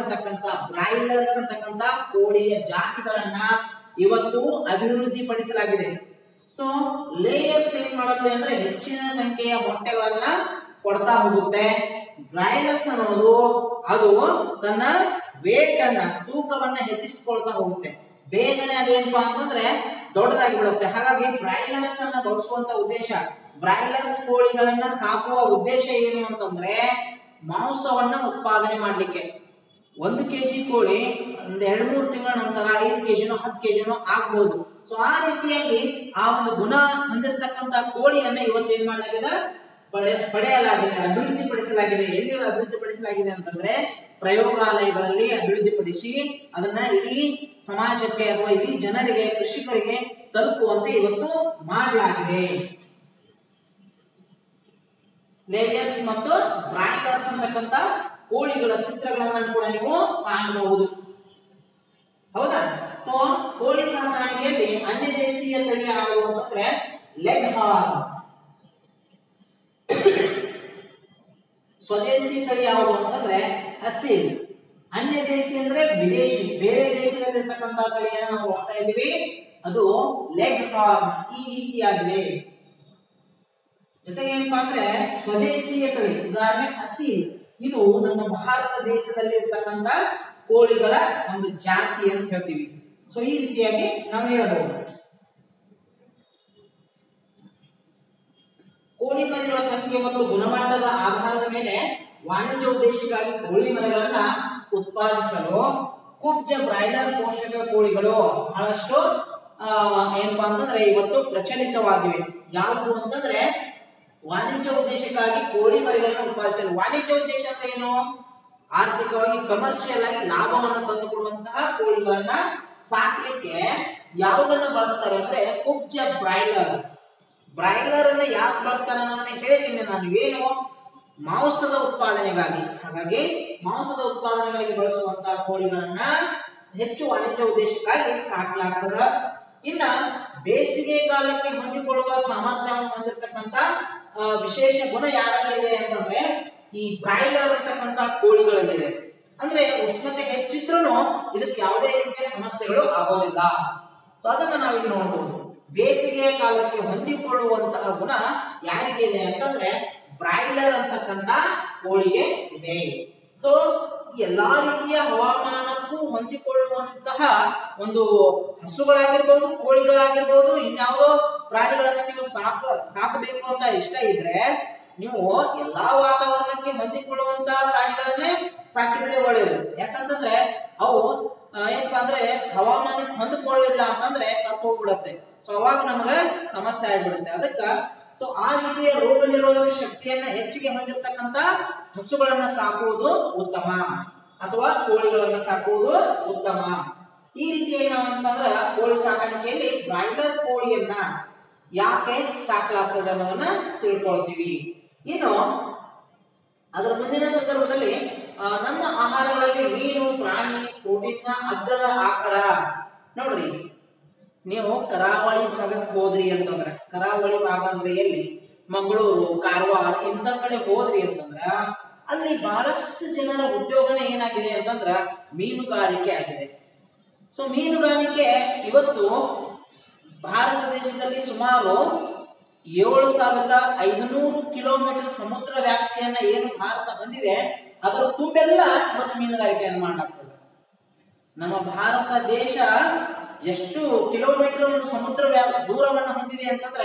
ಅಂತಕ್ಕಂಥ ಕೋಳಿಯ ಜಾತಿಗಳನ್ನ ಇವತ್ತು ಅಭಿವೃದ್ಧಿ ಪಡಿಸಲಾಗಿದೆ. ಸೊ ಲೇಯರ್ಸ್ ಏನ್ ಮಾಡುತ್ತೆ ಅಂದ್ರೆ ಹೆಚ್ಚಿನ ಸಂಖ್ಯೆಯ ಮೊಟ್ಟೆಗಳನ್ನ ಕೊಡ್ತಾ ಹೋಗುತ್ತೆ. ಬ್ರಾಯ್ಲರ್ಸ್ ಅನ್ನೋದು ಅದು ತನ್ನ ವೇಟ್ ಅನ್ನ, ತೂಕವನ್ನ ಹೆಚ್ಚಿಸಿಕೊಳ್ತಾ ಹೋಗುತ್ತೆ. ಬೇಗನೆ ಅದೇನಪ್ಪಾ ಅಂತಂದ್ರೆ ದೊಡ್ಡದಾಗಿ ಬಿಡುತ್ತೆ. ಹಾಗಾಗಿ ಬ್ರಾಯ್ಲರ್ಸ್ ಅನ್ನ ಬಳಸುವಂತ ಉದ್ದೇಶ, ಬ್ರಾಯ್ಲರ್ಸ್ ಕೋಳಿಗಳನ್ನ ಸಾಕುವ ಉದ್ದೇಶ ಏನು ಅಂತಂದ್ರೆ ಮಾಂಸವನ್ನ ಉತ್ಪಾದನೆ ಮಾಡ್ಲಿಕ್ಕೆ. 1 kg ಕೋಳಿ ಒಂದ್ 2-3 ತಿಂಗಳ ನಂತರ 5 kgನೋ 10 kgನೋ ಆಗ್ಬಹುದು. ಸೊ ಆ ರೀತಿಯಾಗಿ ಆ ಒಂದು ಗುಣ ಹೊಂದಿರತಕ್ಕಂತ ಕೋಳಿಯನ್ನ ಇವತ್ತೇನ್ ಮಾಡಲಾಗಿದೆ, ಪಡೆಯಲಾಗಿದೆ, ಅಭಿವೃದ್ಧಿ ಪಡಿಸಲಾಗಿದೆ. ಎಲ್ಲಿ ಅಭಿವೃದ್ಧಿ ಪಡಿಸಲಾಗಿದೆ ಅಂತಂದ್ರೆ ಪ್ರಯೋಗಾಲಯಗಳಲ್ಲಿ ಅಭಿವೃದ್ಧಿಪಡಿಸಿ ಅದನ್ನ ಇಡೀ ಸಮಾಜಕ್ಕೆ ಅಥವಾ ಇಡೀ ಜನರಿಗೆ, ಕೃಷಿಕರಿಗೆ ತಲುಪುವಂತೆ ಇವತ್ತು ಮಾಡಲಾಗಿದೆ. ಲೇಯರ್ಸ್ ಮತ್ತು ಬ್ರಾಯ್ಲರ್ಸ್ ಅಂತಕ್ಕಂಥ ಕೋಳಿಗಳ ಚಿತ್ರಗಳನ್ನು ಕೂಡ ನೀವು ಕಾಣಬಹುದು. ಹೌದಾ? ಸೊ ಕೋಳಿ ಸಾಕಾಣಿಕೆಯಲ್ಲಿ ಅನ್ಯ ದೇಶೀಯ ತಳಿ ಯಾವುದು ಅಂತಂದ್ರೆ ಲೆಗ್ ಹಾರ್ನ್. ಸ್ವದೇಶಿ ತಳಿ ಯಾವುದು ಅಂತಂದ್ರೆ ಅಸೀಲ್. ಅನ್ಯ ದೇಶಿ ಅಂದ್ರೆ ವಿದೇಶಿ, ಬೇರೆ ದೇಶದಲ್ಲಿರ್ತಕ್ಕಂಥ ತಳಿಯನ್ನು ನಾವು ಬಳಸ್ತಾ ಇದ್ದೀವಿ, ಅದು ಲೆಗ್ ಹಾರ್ನ್. ಈ ರೀತಿಯಾಗಿದೆ. ಜೊತೆಗೆ ಏನಪ್ಪಾ ಅಂದ್ರೆ ಸ್ವದೇಶೀಯ ತಳಿ ಉದಾಹರಣೆ ಅಸೀಲ್, ಇದು ನಮ್ಮ ಭಾರತ ದೇಶದಲ್ಲಿ ಇರ್ತಕ್ಕಂಥ ಕೋಳಿಗಳ ಒಂದು ಜಾತಿ ಅಂತ ಹೇಳ್ತೀವಿ. ಸೊ ಈ ರೀತಿಯಾಗಿ ನಾವು ಹೇಳಬಹುದು. ಕೋಳಿ ಮರಿಗಳ ಸಂಖ್ಯೆ ಮತ್ತು ಗುಣಮಟ್ಟದ ಆಧಾರದ ಮೇಲೆ ವಾಣಿಜ್ಯ ಉದ್ದೇಶಕ್ಕಾಗಿ ಕೋಳಿ ಮರಿಗಳನ್ನ ಉತ್ಪಾದಿಸಲು ಕುಬ್ಜ ಬ್ರಾಯ್ಲರ್ ಪೋಷಕ ಕೋಳಿಗಳು ಬಹಳಷ್ಟು ಏನಪ್ಪಾ ಅಂತಂದ್ರೆ ಇವತ್ತು ಪ್ರಚಲಿತವಾಗಿವೆ. ಯಾವುದು ಅಂತಂದ್ರೆ ವಾಣಿಜ್ಯ ಉದ್ದೇಶಕ್ಕಾಗಿ ಕೋಳಿ ಮರಿಗಳನ್ನು ಉತ್ಪಾದಿಸಲು. ವಾಣಿಜ್ಯ ಉದ್ದೇಶ ಅಂದ್ರೆ ಏನು? ಆರ್ಥಿಕವಾಗಿ ಕಮರ್ಷಿಯಲ್ ಆಗಿ ಲಾಭವನ್ನು ತಂದುಕೊಡುವಂತಹ ಕೋಳಿಗಳನ್ನ ಸಾಕ್ಲಿಕ್ಕೆ ಯಾವುದನ್ನ ಬಳಸ್ತಾರೆ ಅಂದ್ರೆ ಕುಬ್ಜ ಬ್ರಾಯ್ಲರ್. ಬ್ರಾಯ್ಲರ್ ಅನ್ನ ಯಾಕೆ ಬಳಸ್ತಾರೆ ಅನ್ನೋದನ್ನ ಹೇಳಿದ್ದೀನಿ ನಾನು. ಏನು? ಮಾಂಸದ ಉತ್ಪಾದನೆಗಾಗಿ. ಹಾಗಾಗಿ ಮಾಂಸದ ಉತ್ಪಾದನೆಗಾಗಿ ಬಳಸುವಂತಹ ಕೋಳಿಗಳನ್ನ ಹೆಚ್ಚು ವಾಣಿಜ್ಯ ಉದ್ದೇಶಕ್ಕಾಗಿ ಸಾಕಲಾಗ್ತದ. ಇನ್ನ ಬೇಸಿಗೆ ಕಾಲಕ್ಕೆ ಹೊಂದಿಕೊಳ್ಳುವ ಸಾಮರ್ಥ್ಯವನ್ನು ಹೊಂದಿರತಕ್ಕಂತ ವಿಶೇಷ ಗುಣ ಯಾರಲ್ಲಿದೆ ಅಂತಂದ್ರೆ ಈ ಬ್ರಾಯ್ಲರ್ ಇರ್ತಕ್ಕಂತ ಕೋಳಿಗಳಲ್ಲಿದೆ. ಅಂದ್ರೆ ಉಷ್ಣತೆ ಹೆಚ್ಚಿದ್ರೂ ಇದಕ್ಕೆ ಯಾವುದೇ ರೀತಿಯ ಸಮಸ್ಯೆಗಳು ಆಗೋದಿಲ್ಲ. ಸೊ ಅದನ್ನ ನಾವಿಲ್ಲಿ ನೋಡಬಹುದು. ಬೇಸಿಗೆ ಕಾಲಕ್ಕೆ ಹೊಂದಿಕೊಳ್ಳುವಂತಹ ಗುಣ ಯಾರಿಗೆ ಇದೆ ಅಂತಂದ್ರೆ ಬ್ರಾಯ್ಲರ್ ಅಂತಕ್ಕಂತ ಕೋಳಿಗೆ ಇದೆ. ಸೊ ಎಲ್ಲಾ ರೀತಿಯ ಹವಾಮಾನಕ್ಕೂ ಹೊಂದಿಕೊಳ್ಳುವಂತಹ ಒಂದು ಹಸುಗಳಾಗಿರ್ಬೋದು, ಕೋಳಿಗಳಾಗಿರ್ಬೋದು, ಇನ್ಯಾವುದೋ ಪ್ರಾಣಿಗಳನ್ನ ನೀವು ಸಾಕಬೇಕು ಅಂತ ಇಷ್ಟ ಇದ್ರೆ ನೀವು ಎಲ್ಲಾ ವಾತಾವರಣಕ್ಕೆ ಹೊಂದಿಕೊಳ್ಳುವಂತಹ ಪ್ರಾಣಿಗಳನ್ನೇ ಸಾಕಿದ್ರೆ ಒಳ್ಳೆಯದು. ಯಾಕಂತಂದ್ರೆ ಅವು ಏನಪ್ಪಾ ಅಂದ್ರೆ ಹವಾಮಾನಕ್ಕೆ ಹೊಂದಿಕೊಳ್ಳಿಲ್ಲ ಅಂತಂದ್ರೆ ಸತ್ತು ಹೋಗ್ಬಿಡುತ್ತೆ. ಸೊ ಅವಾಗ ನಮ್ಗೆ ಸಮಸ್ಯೆ ಆಗ್ಬಿಡುತ್ತೆ. ಅದಕ್ಕ ಸೊ ಆ ರೀತಿಯ ರೋಗ ನಿರೋಧಕ ಶಕ್ತಿಯನ್ನ ಹೆಚ್ಚಿಗೆ ಹೊಂದಿರತಕ್ಕಂತ ಹಸುಗಳನ್ನ ಸಾಕುವುದು ಉತ್ತಮ, ಅಥವಾ ಕೋಳಿಗಳನ್ನ ಸಾಕುವುದು ಉತ್ತಮ. ಈ ರೀತಿಯಾಗಿ ನಾವೇನಂತಂದ್ರ ಕೋಳಿ ಸಾಕಾಣಿಕೆಯಲ್ಲಿ ಬ್ರಾಯ್ಲರ್ ಕೋಳಿಯನ್ನ ಯಾಕೆ ಸಾಕಲಾಗ್ತದೆ ಅನ್ನೋದನ್ನ ತಿಳ್ಕೊಳ್ತೀವಿ. ಇನ್ನು ಅದರ ಮುಂದಿನ ಸಂದರ್ಭದಲ್ಲಿ ನಮ್ಮ ಆಹಾರಗಳಲ್ಲಿ ಮೀನು, ಪ್ರಾಣಿ, ಪ್ರೋಟೀನ್, ಅಗ್ಗದ ಆಕಾರ. ನೋಡ್ರಿ, ನೀವು ಕರಾವಳಿ ಭಾಗಕ್ಕೆ ಹೋದ್ರಿ ಅಂತಂದ್ರೆ, ಕರಾವಳಿ ಭಾಗ ಅಂದ್ರೆ ಎಲ್ಲಿ? ಮಂಗಳೂರು, ಕಾರವಾರ ಇಂಥ ಕಡೆ ಹೋದ್ರಿ ಅಂತಂದ್ರ ಅಲ್ಲಿ ಬಹಳಷ್ಟು ಜನರ ಉದ್ಯೋಗನೇ ಏನಾಗಿದೆ ಅಂತಂದ್ರ ಮೀನುಗಾರಿಕೆ ಆಗಿದೆ. ಸೊ ಮೀನುಗಾರಿಕೆ ಇವತ್ತು ಭಾರತ ದೇಶದಲ್ಲಿ ಸುಮಾರು 7,500 ಕಿಲೋಮೀಟರ್ ಸಮುದ್ರ ವ್ಯಾಪ್ತಿಯನ್ನ ಏನು ಭಾರತ ಹೊಂದಿದೆ ಅದರ ತುಂಬೆಲ್ಲ ಇವತ್ತು ಮೀನುಗಾರಿಕೆಯನ್ನು ಮಾಡಲಾಗ್ತದೆ. ನಮ್ಮ ಭಾರತ ದೇಶ ಎಷ್ಟು ಕಿಲೋಮೀಟರ್ ಒಂದು ಸಮುದ್ರ ದೂರವನ್ನು ಹೊಂದಿದೆ ಅಂತಂದ್ರೆ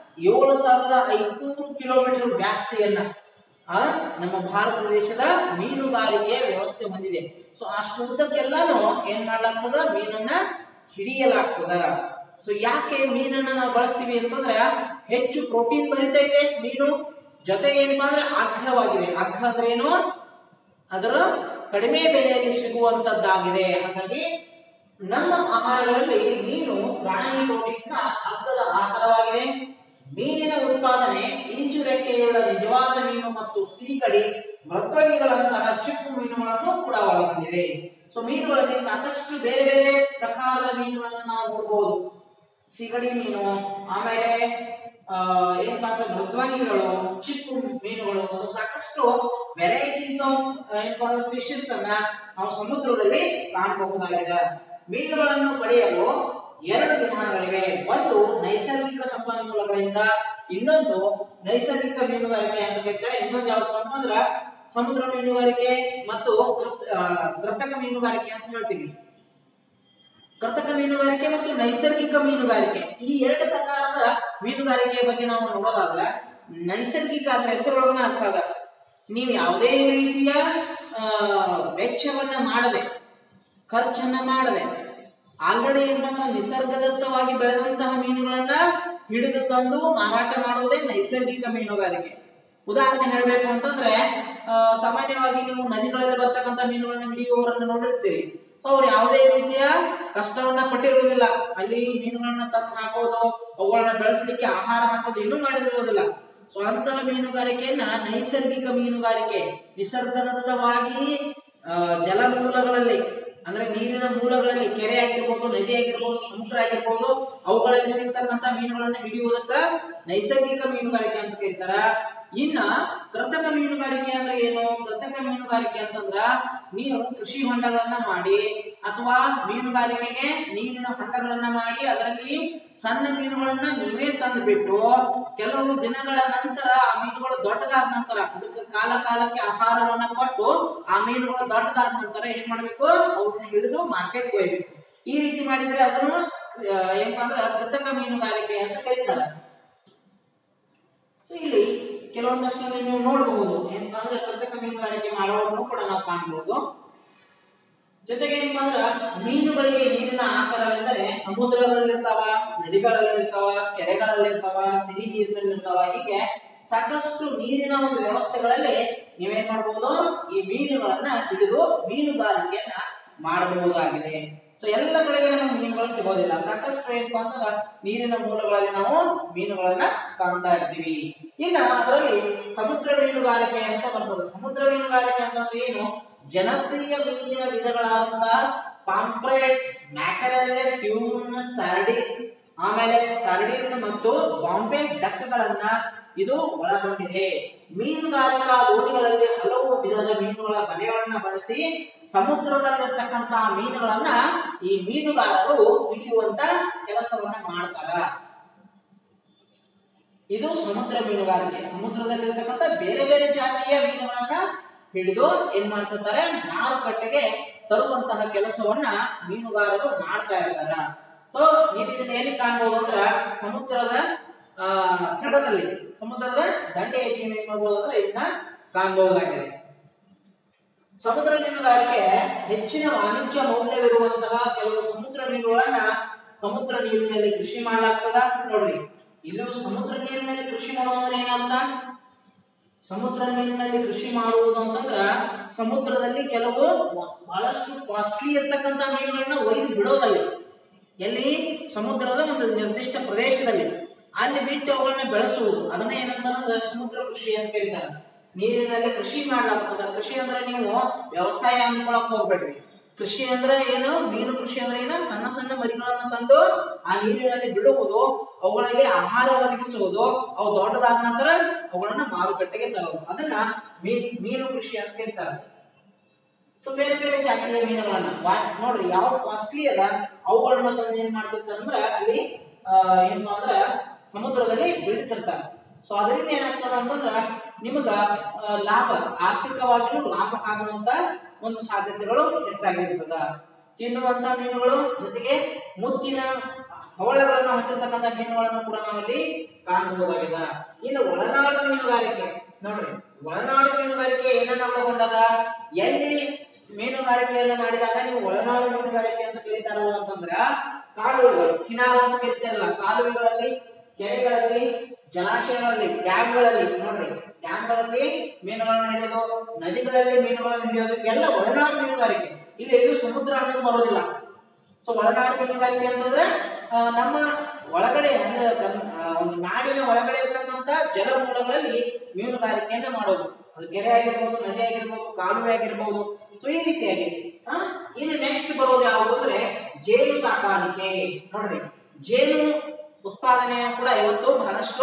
7,500 ಕಿಲೋಮೀಟರ್ ವ್ಯಾಪ್ತಿಯನ್ನ ನಮ್ಮ ಭಾರತ ದೇಶದ ಮೀನುಗಾರಿಕೆ ವ್ಯವಸ್ಥೆ ಹೊಂದಿದೆ. ಸೊ ಅಷ್ಟು ಉದ್ದಕ್ಕೆಲ್ಲಾನು ಏನ್ ಮಾಡ್ಲಾಗ್ತದ? ಮೀನನ್ನ ಹಿಡಿಯಲಾಗ್ತದ. ಸೊ ಯಾಕೆ ಮೀನನ್ನ ನಾವು ಬಳಸ್ತೀವಿ ಅಂತಂದ್ರೆ ಹೆಚ್ಚು ಪ್ರೋಟೀನ್ ಭರಿತ ಇದೆ ಮೀನು, ಜೊತೆಗೆ ಏನಪ್ಪಾ ಅಂದ್ರೆ ಅಗ್ಗವಾಗಿದೆ. ಅಗ್ಗ ಅಂದ್ರೆ ಏನು? ಅದರ ಕಡಿಮೆ ಬೆಲೆಯಲ್ಲಿ ಸಿಗುವಂತದ್ದಾಗಿದೆ. ಹಾಗಾಗಿ ನಮ್ಮ ಆಹಾರಗಳಲ್ಲಿ ಮೀನು ಪ್ರಾಣಿ ಪ್ರೋಟೀನ್ ಅಗ್ಗದ ಆಕಾರವಾಗಿದೆ. ಮೀನಿನ ಉತ್ಪಾದನೆ ಈಜು ರೆಕ್ಕೆಯುಳ್ಳ ನಿಜವಾದ ಮೀನು ಮತ್ತು ಸೀಗಡಿ, ಮೃದ್ವಂಗಿಗಳಂತಹ ಚಿಪ್ಪು ಮೀನುಗಳನ್ನು ಕೂಡ ಒಳಗೊಂಡಿದೆ. ಸೊ ಮೀನುಗಳಲ್ಲಿ ಸಾಕಷ್ಟು ಬೇರೆ ಬೇರೆ ಪ್ರಕಾರದ ಮೀನುಗಳನ್ನು ನಾವು ನೋಡಬಹುದು. ಸೀಗಡಿ ಮೀನು, ಆಮೇಲೆ ಏನಪ್ಪಾ ಅಂದ್ರೆ ಮೃದ್ವಂಗಿಗಳು, ಚಿಪ್ಪು ಮೀನುಗಳು. ಸೊ ಸಾಕಷ್ಟು ವೆರೈಟೀಸ್ ಆಫ್ ಏನಪ್ಪಾ ಅಂದ್ರೆ ಫಿಶಸ್ ಅನ್ನ ನಾವು ಸಮುದ್ರದಲ್ಲಿ ಕಾಣಬಹುದಾಗಿದೆ. ಮೀನುಗಳನ್ನು ಪಡೆಯಲು 2 ವಿಧಾನಗಳಿವೆ. ಒಂದು ನೈಸರ್ಗಿಕ ಸಂಪನ್ಮೂಲಗಳಿಂದ, ಇನ್ನೊಂದು ನೈಸರ್ಗಿಕ ಮೀನುಗಾರಿಕೆ ಅಂತ ಕರೀತಾರೆ. ಇನ್ನೊಂದು ಯಾವಪ್ಪ ಅಂತಂದ್ರ ಸಮುದ್ರ ಮೀನುಗಾರಿಕೆ ಮತ್ತು ಕೃತಕ ಮೀನುಗಾರಿಕೆ ಅಂತ ಹೇಳ್ತೀವಿ. ಕೃತಕ ಮೀನುಗಾರಿಕೆ ಮತ್ತು ನೈಸರ್ಗಿಕ ಮೀನುಗಾರಿಕೆ, ಈ 2 ಪ್ರಕಾರದ ಮೀನುಗಾರಿಕೆಯ ಬಗ್ಗೆ ನಾವು ನೋಡೋದಾದ್ರೆ, ನೈಸರ್ಗಿಕ ಅಂದ್ರೆ ಹೆಸರೊಳಗನ ಅರ್ಥ ಅದ. ನೀವು ಯಾವುದೇ ರೀತಿಯ ವೆಚ್ಚವನ್ನ ಮಾಡದೆ, ಖರ್ಚನ್ನ ಮಾಡದೆ, ಆಲ್ರೆಡಿ ಏನಂದ್ರೆ ನಿಸರ್ಗದತ್ತವಾಗಿ ಬೆಳೆದಂತಹ ಮೀನುಗಳನ್ನ ಹಿಡಿದು ತಂದು ಮಾರಾಟ ಮಾಡುವುದೇ ನೈಸರ್ಗಿಕ ಮೀನುಗಾರಿಕೆ. ಉದಾಹರಣೆ ಹೇಳಬೇಕು ಅಂತಂದ್ರೆ ಸಾಮಾನ್ಯವಾಗಿ ನೀವು ನದಿಗಳಲ್ಲಿ ಬರ್ತಕ್ಕಂಥ ಮೀನುಗಳನ್ನ ಹಿಡಿಯುವವರನ್ನ ನೋಡಿರ್ತೀರಿ. ಸೊ ಅವ್ರು ಯಾವುದೇ ರೀತಿಯ ಕಷ್ಟವನ್ನ ಪಟ್ಟಿರುವುದಿಲ್ಲ. ಅಲ್ಲಿ ಮೀನುಗಳನ್ನ ತಂದು ಹಾಕೋದು, ಅವುಗಳನ್ನ ಬೆಳೆಸಲಿಕ್ಕೆ ಆಹಾರ ಹಾಕೋದು ಇನ್ನೂ ಮಾಡಿರುವುದಿಲ್ಲ. ಸೊ ಅಂತಹ ಮೀನುಗಾರಿಕೆಯನ್ನ ನೈಸರ್ಗಿಕ ಮೀನುಗಾರಿಕೆ, ನಿಸರ್ಗದತ್ತವಾಗಿ ಜಲಮೂಲಗಳಲ್ಲಿ ಅಂದ್ರೆ ನೀರಿನ ಮೂಲಗಳಲ್ಲಿ, ಕೆರೆ ಆಗಿರ್ಬೋದು, ನದಿ ಆಗಿರ್ಬೋದು, ಸಮುದ್ರ ಆಗಿರ್ಬೋದು, ಅವುಗಳಲ್ಲಿ ಸಿಗ್ತಕ್ಕಂಥ ಮೀನುಗಳನ್ನ ಹಿಡಿಯುವುದಕ್ಕ ನೈಸರ್ಗಿಕ ಮೀನುಗಾರಿಕೆ ಅಂತ ಕರೀತಾರ. ಇನ್ನ ಕೃತಕ ಮೀನುಗಾರಿಕೆ ಅಂದ್ರೆ ಏನು? ಕೃತಕ ಮೀನುಗಾರಿಕೆ ಅಂತಂದ್ರ ನೀವು ಕೃಷಿ ಹೊಂಡಗಳನ್ನ ಮಾಡಿ ಅಥವಾ ಮೀನುಗಾರಿಕೆಗೆ ನೀರಿನ ಹೊಂಡಗಳನ್ನ ಮಾಡಿ ಅದರಲ್ಲಿ ಸಣ್ಣ ಮೀನುಗಳನ್ನ ನೀವೇ ತಂದು ಬಿಟ್ಟು ಕೆಲವು ದಿನಗಳ ನಂತರ ಆ ಮೀನುಗಳು ದೊಡ್ಡದಾದ ನಂತರ ಅದಕ್ಕೆ ಕಾಲ ಕಾಲಕ್ಕೆ ಆಹಾರವನ್ನ ಕೊಟ್ಟು ಆ ಮೀನುಗಳು ದೊಡ್ಡದಾದ ನಂತರ ಏನ್ ಮಾಡ್ಬೇಕು? ಅವ್ರನ್ನ ಹಿಡಿದು ಮಾರ್ಕೆಟ್ ಒಯ್ಬೇಕು. ಈ ರೀತಿ ಮಾಡಿದ್ರೆ ಅದನ್ನು ಏನಪ್ಪಾ ಅಂದ್ರೆ ಕೃತಕ ಮೀನುಗಾರಿಕೆ ಅಂತ ಕರೀತಾರೆ. ಸೊ ಇಲ್ಲಿ ಕೆಲವೊಂದಷ್ಟು ನೀವು ನೋಡಬಹುದು. ಏನಪ್ಪಾ ಅಂದ್ರೆ ಕೃತಕ ಮೀನುಗಾರಿಕೆ ಮಾಡೋರನ್ನು ಕೂಡ ನಾವು ಕಾಣಬಹುದು. ಜೊತೆಗೆ ಏನಪ್ಪಾ ಅಂದ್ರ ಮೀನುಗಳಿಗೆ ನೀರಿನ ಆಕಾರವೆಂದರೆ ಸಮುದ್ರದಲ್ಲಿರ್ತಾವ, ನದಿಗಳಲ್ಲಿರ್ತಾವ, ಕೆರೆಗಳಲ್ಲಿರ್ತಾವ, ಸಿಹಿ ನೀರಿನಲ್ಲಿರ್ತಾವ. ಹೀಗೆ ಸಾಕಷ್ಟು ನೀರಿನ ಒಂದು ವ್ಯವಸ್ಥೆಗಳಲ್ಲಿ ನೀವೇನ್ ಮಾಡಬಹುದು, ಈ ಮೀನುಗಳನ್ನ ಹಿಡಿದು ಮೀನುಗಾರಿಕೆಯನ್ನ ಮಾಡಬಹುದಾಗಿದೆ. ಸೊ ಎಲ್ಲ ಕಡೆಗೆ ನಮಗೆ ಮೀನುಗಳು ಸಿಗೋದಿಲ್ಲ, ಸಾಕಷ್ಟು ಏನಪ್ಪಾ ಅಂತಂದ್ರೆ ನೀರಿನ ಮೂಲಗಳಲ್ಲಿ ನಾವು ಮೀನುಗಳನ್ನ ಕಾಣ್ತಾ ಇರ್ತೀವಿ. ಇನ್ನು ಅದರಲ್ಲಿ ಸಮುದ್ರ ಮೀನುಗಾರಿಕೆ ಅಂತ ಬರ್ತದೆ. ಸಮುದ್ರ ಮೀನುಗಾರಿಕೆ ಅಂತಂದ್ರೆ ಏನು, ಜನಪ್ರಿಯ ಮೀನಿನ ವಿಧಗಳಾದಂತ ಪಾಂಪ್ರೆಟ್, ಮ್ಯಾಕರೆಲ್, ಟ್ಯೂನ್, ಸಾರ್ಡಿಸ್, ಆಮೇಲೆ ಸಾರ್ಡಿನ್ ಮತ್ತು ಬಾಂಬೆ ಡಕ್ಗಳನ್ನ ಇದು ಒಳಗೊಂಡಿದೆ. ಮೀನುಗಾರಿಕಾ ದೋಣಿಗಳಲ್ಲಿ ಹಲವು ವಿಧದ ಮೀನುಗಳ ಬಲೆಗಳನ್ನ ಬಳಸಿ ಸಮುದ್ರದಲ್ಲಿರ್ತಕ್ಕಂತಹ ಮೀನುಗಳನ್ನ ಈ ಮೀನುಗಾರರು ಹಿಡಿಯುವಂತ ಕೆಲಸವನ್ನ ಮಾಡ್ತಾರ. ಇದು ಸಮುದ್ರ ಮೀನುಗಾರಿಕೆ. ಸಮುದ್ರದಲ್ಲಿರ್ತಕ್ಕಂಥ ಬೇರೆ ಬೇರೆ ಜಾತಿಯ ಮೀನುಗಳನ್ನ ಹಿಡಿದು ಏನ್ ಮಾಡ್ತಿರ್ತಾರೆ, ಮಾರುಕಟ್ಟೆಗೆ ತರುವಂತಹ ಕೆಲಸವನ್ನ ಮೀನುಗಾರರು ಮಾಡ್ತಾ ಇರ್ತಾರ. ಸೊ ನೀವು ಇದನ್ನ ಎಲ್ಲಿ ಕಾಣಬಹುದು ಅಂದ್ರ ಸಮುದ್ರದ ತಟದಲ್ಲಿ, ಸಮುದ್ರದ ದಂಡೆಯಲ್ಲಿ ಏನ್ ಮಾಡಬಹುದು ಅಂದ್ರೆ ಇದನ್ನ ಕಾಣಬಹುದಾಗಿದೆ. ಸಮುದ್ರ ಮೀನುಗಾರಿಕೆ ಹೆಚ್ಚಿನ ವಾಣಿಜ್ಯ ಮೌಲ್ಯವಿರುವಂತಹ ಕೆಲವು ಸಮುದ್ರ ಮೀನುಗಳನ್ನ ಸಮುದ್ರ ನೀರಿನಲ್ಲಿ ಕೃಷಿ ಮಾಡಲಾಗ್ತದ. ನೋಡ್ರಿ, ಇಲ್ಲೂ ಸಮುದ್ರ ನೀರಿನಲ್ಲಿ ಕೃಷಿ ಮಾಡೋದಂದ್ರೆ ಏನಂತ, ಸಮುದ್ರ ನೀರಿನಲ್ಲಿ ಕೃಷಿ ಮಾಡುವುದು ಅಂತಂದ್ರ ಸಮುದ್ರದಲ್ಲಿ ಕೆಲವು ಬಹಳಷ್ಟು ಕಾಸ್ಟ್ಲಿ ಇರ್ತಕ್ಕಂಥ ಮೀನುಗಳನ್ನ ಒಯ್ದು ಬಿಡೋದಲ್ಲಿ, ಎಲ್ಲಿ ಸಮುದ್ರದ ಒಂದು ನಿರ್ದಿಷ್ಟ ಪ್ರದೇಶದಲ್ಲಿ ಅಲ್ಲಿ ಬಿಟ್ಟು ಅವುಗಳನ್ನ ಬೆಳೆಸುವುದು, ಅದನ್ನ ಏನಂತಂದ್ರೆ ಸಮುದ್ರ ಕೃಷಿ ಅಂತ ಕರೀತಾರೆ. ನೀರಿನಲ್ಲಿ ಕೃಷಿ ಮಾಡ್ಲಾಗ್ತದ. ಕೃಷಿ ಅಂದ್ರೆ ನೀವು ವ್ಯವಸಾಯ ಅನ್ಕೊಳಕ್ ಹೋಗ್ಬೇಡ್ರಿ. ಕೃಷಿ ಅಂದ್ರೆ ಏನು, ಮೀನು ಕೃಷಿ ಅಂದ್ರೆ ಏನು, ಸಣ್ಣ ಸಣ್ಣ ಮರಿಗಳನ್ನ ತಂದು ಆ ನೀರಿನಲ್ಲಿ ಬಿಡುವುದು, ಅವುಗಳಿಗೆ ಆಹಾರ ಒದಗಿಸುವುದು, ಅವು ದೊಡ್ಡದಾದ ನಂತರ ಅವುಗಳನ್ನ ಮಾರುಕಟ್ಟೆಗೆ ತರುವುದು, ಅದನ್ನ ಮೀನು ಕೃಷಿ ಅಂತ ಕರೀತಾರೆ. ಸೊ ಬೇರೆ ಬೇರೆ ಜಾತಿಯ ಮೀನುಗಳನ್ನ ನೋಡ್ರಿ ಯಾವ ಕಾಸ್ಟ್ಲಿ ಅದ ಅವುಗಳನ್ನ ತಂದು ಏನ್ ಮಾಡ್ತಿರ್ತಾರೆ ಅಂದ್ರೆ ಅಲ್ಲಿ ಏನಪ್ಪಾ ಅಂದ್ರ ಸಮುದ್ರದಲ್ಲಿ ಬಿಡ್ತಿರ್ತಾರೆ. ಸೊ ಅದರಿಂದ ಏನಾಗ್ತದ ಅಂತಂದ್ರ ನಿಮಗ ಲಾಭ, ಆರ್ಥಿಕವಾಗಿಯೂ ಲಾಭ ಆಗುವಂತ ಒಂದು ಸಾಧ್ಯತೆಗಳು ಹೆಚ್ಚಾಗಿರ್ತದ. ತಿನ್ನುವಂತ ಮೀನುಗಳು ಜೊತೆಗೆ ಮುತ್ತಿನ ಹವಳಗಳನ್ನ ಹೊಂದಿರತಕ್ಕಂಥ ಮೀನುಗಳನ್ನು ಕೂಡ ನಾವಲ್ಲಿ ಕಾಣಬಹುದಾಗಿದೆ. ಇನ್ನು ಒಳನಾಡು ಮೀನುಗಾರಿಕೆ ನೋಡ್ರಿ, ಒಳನಾಡು ಮೀನುಗಾರಿಕೆ ಏನನ್ನ ಒಳಗೊಂಡದ, ಎಲ್ಲಿ ಮೀನುಗಾರಿಕೆಯನ್ನ ಮಾಡಿದಾಗ ನೀವು ಒಳನಾಡು ಮೀನುಗಾರಿಕೆ ಅಂತ ಕರೀತಾರಲ್ಲ ಅಂತಂದ್ರ ಕಾಲುವೆಗಳು, ಕಿನಾಲ್ ಅಂತ ಕರೀತಾರಲ್ಲ, ಕಾಲುವೆಗಳಲ್ಲಿ, ಕೆರೆಗಳಲ್ಲಿ, ಜಲಾಶಯಗಳಲ್ಲಿ, ಡ್ಯಾಮ್ಗಳಲ್ಲಿ, ನೋಡ್ರಿ ಡ್ಯಾಮ್ಗಳಲ್ಲಿ ಮೀನುಗಳನ್ನು ಹಿಡಿಯೋದು, ನದಿಗಳಲ್ಲಿ ಮೀನುಗಳನ್ನು ಹಿಡಿಯೋದು, ಇವೆಲ್ಲ ಒಳನಾಡು ಮೀನುಗಾರಿಕೆ. ಇಲ್ಲಿ ಎಲ್ಲೂ ಸಮುದ್ರ ಅನ್ನೋದು ಬರೋದಿಲ್ಲ. ಸೊ ಒಳನಾಡು ಮೀನುಗಾರಿಕೆ ಅಂತಂದ್ರೆ ನಮ್ಮ ಒಳಗಡೆ ಅಂದ್ರೆ ಒಂದು ನಾಡಿನ ಒಳಗಡೆ ಇರ್ತಕ್ಕಂಥ ಜಲಮೂಲಗಳಲ್ಲಿ ಮೀನುಗಾರಿಕೆಯನ್ನ ಮಾಡೋದು. ಅದು ಕೆರೆ ಆಗಿರ್ಬೋದು, ನದಿ ಆಗಿರ್ಬೋದು, ಕಾಲುವೆ ಆಗಿರ್ಬೋದು. ಸೊ ಈ ರೀತಿಯಾಗಿ ಇನ್ನು ನೆಕ್ಸ್ಟ್ ಬರೋದು ಯಾವುದು ಅಂದ್ರೆ ಜೇನು ಸಾಕಾಣಿಕೆ. ನೋಡ್ರಿ, ಜೇನು ಉತ್ಪಾದನೆಯ ಕೂಡ ಇವತ್ತು ಬಹಳಷ್ಟು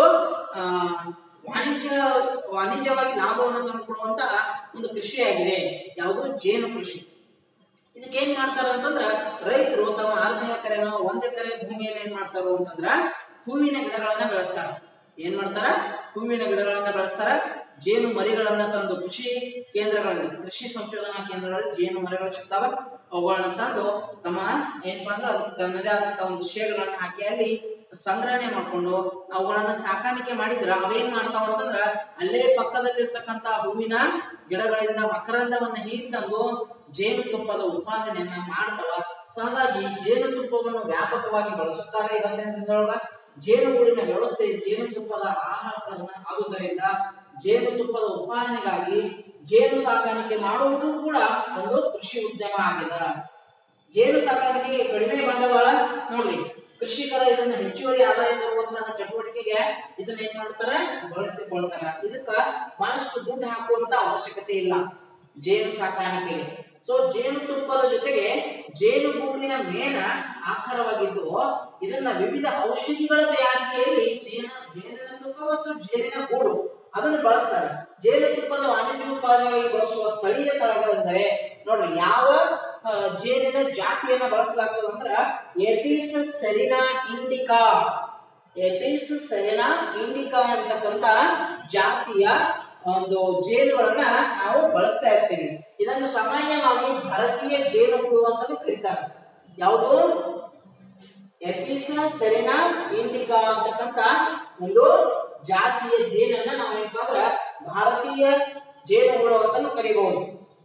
ವಾಣಿಜ್ಯವಾಗಿ ಲಾಭವನ್ನು ತಂದುಕೊಡುವಂತ ಒಂದು ಕೃಷಿಯಾಗಿದೆ. ಯಾವುದು, ಜೇನು ಕೃಷಿ. ಇದಕ್ಕೆ ಏನ್ ಮಾಡ್ತಾರ ಅಂತಂದ್ರ ರೈತರು ತಮ್ಮ ಅರ್ಧ ಎಕರೆನೋ 1 ಎಕರೆ ಭೂಮಿಯಲ್ಲಿ ಏನ್ ಮಾಡ್ತಾರೋ ಅಂತಂದ್ರ ಹೂವಿನ ಗಿಡಗಳನ್ನ ಬೆಳೆಸ್ತಾರ. ಏನ್ ಮಾಡ್ತಾರ, ಹೂವಿನ ಗಿಡಗಳನ್ನ ಬೆಳೆಸ್ತಾರ. ಜೇನು ಮರಿಗಳನ್ನ ತಂದು ಕೃಷಿ ಕೇಂದ್ರಗಳಲ್ಲಿ, ಕೃಷಿ ಸಂಶೋಧನಾ ಕೇಂದ್ರಗಳಲ್ಲಿ ಜೇನು ಮರಿಗಳು ಸಿಗ್ತಾವ. ಅವುಗಳನ್ನ ತಂದು ತಮ್ಮ ಏನಪ್ಪಾ ಅಂದ್ರೆ ಅದಕ್ಕೆ ತನ್ನದೇ ಆದಂತ ಒಂದು ಶೇಡ್ಗಳನ್ನ ಹಾಕಿ ಅಲ್ಲಿ ಸಂಗ್ರಹಣೆ ಮಾಡ್ಕೊಂಡು ಅವುಗಳನ್ನ ಸಾಕಾಣಿಕೆ ಮಾಡಿದ್ರ ಅವೇನ್ ಮಾಡ್ತಾವ ಅಂತಂದ್ರ ಅಲ್ಲೇ ಪಕ್ಕದಲ್ಲಿರ್ತಕ್ಕಂತ ಹೂವಿನ ಗಿಡಗಳಿಂದ ಮಕರಂದವನ್ನ ಹೀರಿ ತಂದು ಜೇನುತುಪ್ಪದ ಉತ್ಪಾದನೆಯನ್ನ ಮಾಡ್ತಾವ. ಸೊ ಹಾಗಾಗಿ ಜೇನುತುಪ್ಪವನ್ನು ವ್ಯಾಪಕವಾಗಿ ಬಳಸುತ್ತಾರೆ. ಇವತ್ತಿನ ದಿನದೊಳಗ ಜೇನುಗೂಡಿನ ವ್ಯವಸ್ಥೆ ಜೇನುತುಪ್ಪದ ಆಹಾರ ಆಗುವುದರಿಂದ ಜೇನುತುಪ್ಪದ ಉತ್ಪಾದನೆಗಾಗಿ ಜೇನು ಸಾಕಾಣಿಕೆ ಮಾಡುವುದು ಕೂಡ ಒಂದು ಕೃಷಿ ಉದ್ಯಮ ಆಗಿದೆ. ಜೇನು ಸಾಕಾಣಿಕೆಗೆ ಕಡಿಮೆ ಬಂಡವಾಳ. ನೋಡ್ರಿ, ಕೃಷಿಕರ ಇದನ್ನ ಹೆಚ್ಚುವರಿ ಆದಾಯ ತರುವಂತಹ ಚಟುವಟಿಕೆಗೆ ಇದನ್ನ ಏನ್ ಮಾಡ್ತಾರೆ, ಬಳಸಿಕೊಳ್ತಾರೆ. ಇದಕ್ಕ ಬಹಳಷ್ಟು ದುಡ್ಡು ಹಾಕುವಂತ ಅವಶ್ಯಕತೆ ಇಲ್ಲ ಜೇನು ಸಾಕಾಣಿಕೆಗೆ. ಸೊ ಜೇನುತುಪ್ಪದ ಜೊತೆಗೆ ಜೇನುಗೂಡಿನ ಮೇಣ ಆಹಾರವಾಗಿದ್ದು ಇದನ್ನ ವಿವಿಧ ಔಷಧಿಗಳ ತಯಾರಿಕೆಯಲ್ಲಿ ಜೇನಿನ ತುಪ್ಪ ಮತ್ತು ಜೇನಿನ ಗೂಡು ಅದನ್ನು ಬಳಸ್ತಾರೆ. ಜೇನುತುಪ್ಪದ ವಾಣಿಜ್ಯ ಉತ್ಪಾದನೆಗೆ ಬಳಸುವ ಸ್ಥಳೀಯ ತಳಗಳೆಂದರೆ ನೋಡ್ರಿ ಯಾವ ಜೇನಿನ ಜಾತಿಯನ್ನ ಬಳಸಲಾಗ್ತದೆ ಅಂದ್ರ Apis cerana indica. Apis cerana indica ಅಂತಕ್ಕಂತ ಜಾತಿಯ ಒಂದು ಜೇನುಗಳನ್ನ ನಾವು ಬಳಸ್ತಾ ಇರ್ತೀವಿ. ಇದನ್ನು ಸಾಮಾನ್ಯವಾಗಿ ಭಾರತೀಯ ಜೇನುಹುಳು ಅಂತಾನೂ ಕರೀತಾರೆ. ಯಾವುದು, ಎಪಿಸ್ ಸೆರಿನಾ ಇಂಡಿಕಾ ಅಂತಕ್ಕಂತ ಒಂದು ಜಾತಿಯ ಜೇನನ್ನ ನಾವೇನಪ್ಪ ಅಂದ್ರ ಭಾರತೀಯ ಜೇನುಹುಳು ಅಂತಾನೂ ಕರೀಬಹುದು.